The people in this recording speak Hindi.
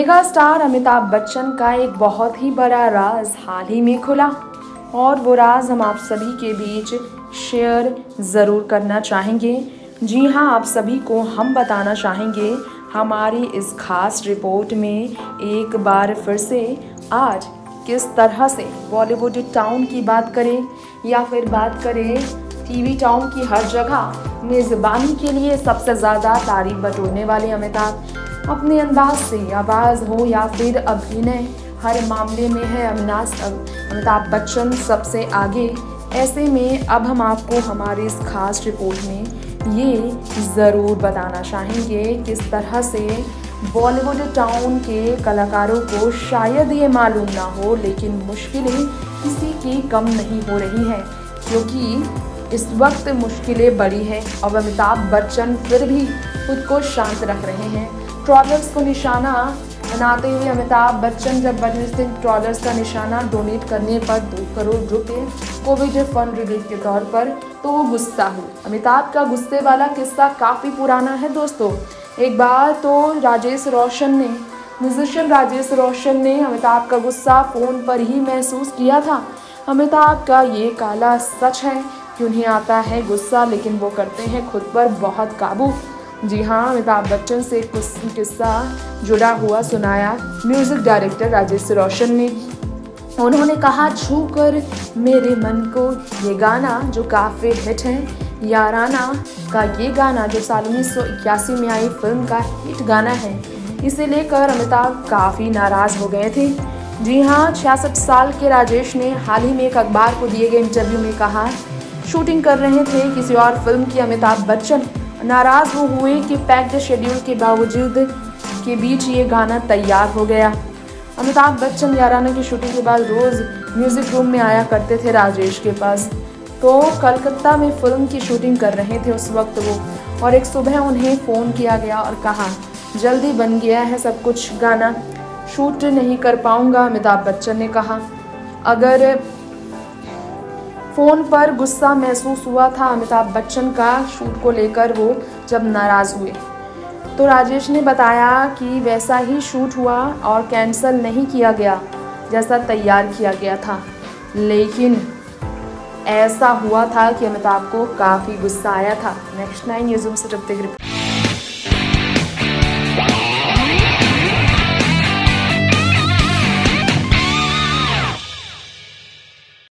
मेगा स्टार अमिताभ बच्चन का एक बहुत ही बड़ा राज हाल ही में खुला और वो राज हम आप सभी के बीच शेयर ज़रूर करना चाहेंगे। जी हाँ, आप सभी को हम बताना चाहेंगे हमारी इस खास रिपोर्ट में एक बार फिर से आज किस तरह से बॉलीवुड टाउन की बात करें या फिर बात करें टीवी टाउन की हर जगह मेज़बानी के लिए सबसे ज़्यादा तारीफ बटोरने वाले अमिताभ अपने अंदाज से आवाज़ हो या फिर अभिनय हर मामले में है अमिताभ बच्चन सबसे आगे। ऐसे में अब हम आपको हमारी इस खास रिपोर्ट में ये ज़रूर बताना चाहेंगे किस तरह से बॉलीवुड टाउन के कलाकारों को शायद ये मालूम ना हो, लेकिन मुश्किलें किसी की कम नहीं हो रही हैं, क्योंकि इस वक्त मुश्किलें बड़ी हैं और अमिताभ बच्चन फिर भी खुद को शांत रख रहे हैं। ट्रॉलर्स को निशाना बनाते हुए अमिताभ बच्चन जब बने थे ट्रॉलर्स का निशाना डोनेट करने पर 2 करोड़ रुपए कोविड फंड रिलीफ के तौर पर, तो वो गुस्सा हुए। अमिताभ का गुस्से वाला किस्सा काफ़ी पुराना है दोस्तों। एक बार तो म्यूजिशियन राजेश रोशन ने अमिताभ का गुस्सा फ़ोन पर ही महसूस किया था। अमिताभ का ये काला सच है कि उन्हें आता है गुस्सा, लेकिन वो करते हैं खुद पर बहुत काबू। जी हाँ, अमिताभ बच्चन से कुछ किस्सा जुड़ा हुआ सुनाया म्यूज़िक डायरेक्टर राजेश रोशन ने। उन्होंने कहा, छू कर मेरे मन को, ये गाना जो काफ़ी हिट है, याराना का ये गाना जो साल 1981 में आई फिल्म का हिट गाना है, इसे लेकर अमिताभ काफ़ी नाराज़ हो गए थे। जी हाँ, 66 साल के राजेश ने हाल ही में एक अखबार को दिए गए इंटरव्यू में कहा, शूटिंग कर रहे थे किसी और फिल्म की अमिताभ बच्चन नाराज़ वो हुए कि पैक्ड शेड्यूल के बावजूद के बीच ये गाना तैयार हो गया। अमिताभ बच्चन याराना की शूटिंग के बाद रोज़ म्यूज़िक रूम में आया करते थे राजेश के पास। तो कलकत्ता में फिल्म की शूटिंग कर रहे थे उस वक्त वो, और एक सुबह उन्हें फ़ोन किया गया और कहा, जल्दी बन गया है सब कुछ, गाना शूट नहीं कर पाऊँगा। अमिताभ बच्चन ने कहा, अगर फ़ोन पर गुस्सा महसूस हुआ था अमिताभ बच्चन का शूट को लेकर वो जब नाराज़ हुए, तो राजेश ने बताया कि वैसा ही शूट हुआ और कैंसिल नहीं किया गया जैसा तैयार किया गया था, लेकिन ऐसा हुआ था कि अमिताभ को काफ़ी गुस्सा आया था। नेक्स्ट 9 न्यूज़ से